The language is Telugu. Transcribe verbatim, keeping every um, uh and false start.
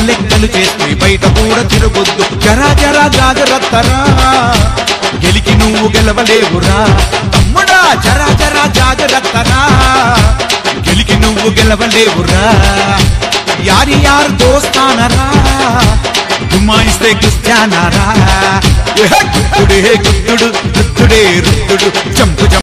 లెక్కలు చేస్తే బయట కూడా తిరగొద్దు జరా జరా జాగ్రత్తరా గెలికి నువ్వు గెలవలేవురా తమ్ముడా జరా జరా జాగ్రత్తరా గెలికి నువ్వు గెలవలేవురా యారి యార్ దోస్తానరా గుమ్మాయిస్తే క్రిస్టియానారా గుత్తుడే గుత్తుడు గుత్తుడే రుత్తుడు చంపు